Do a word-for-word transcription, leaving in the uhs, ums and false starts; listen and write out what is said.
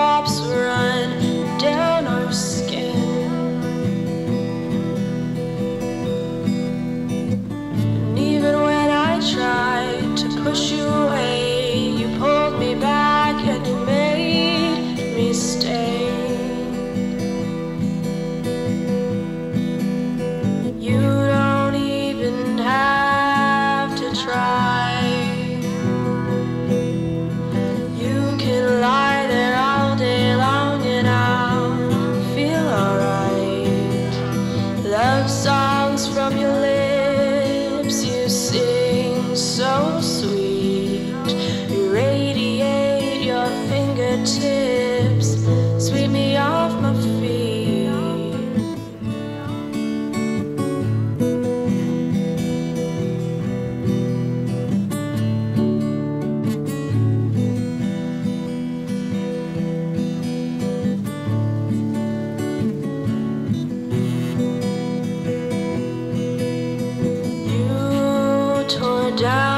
drops run down our skin. And even when I tried to push you away, you pulled me back and you made me stay. You don't even have to try. You can lie there all day long and I'll feel alright. Love songs from your lips, you sing so sweet. You radiate your fingertips, sweep me off my feet. Down